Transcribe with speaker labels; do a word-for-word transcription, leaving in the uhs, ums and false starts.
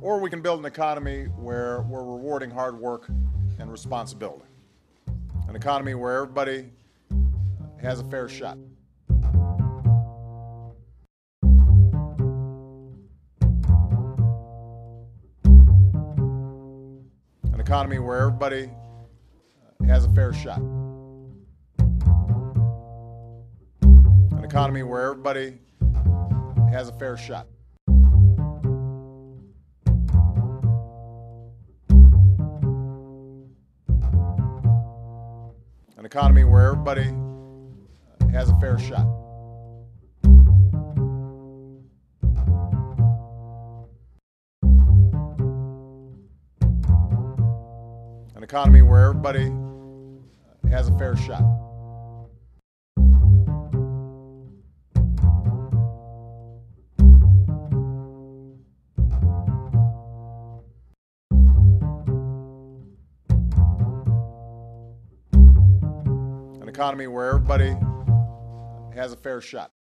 Speaker 1: Or we can build an economy where we're rewarding hard work and responsibility. An economy where everybody has a fair shot. An economy where everybody has a fair shot. An economy where everybody has a fair shot. An economy where everybody has a fair shot. An economy where everybody has a fair shot. An economy where everybody has a fair shot.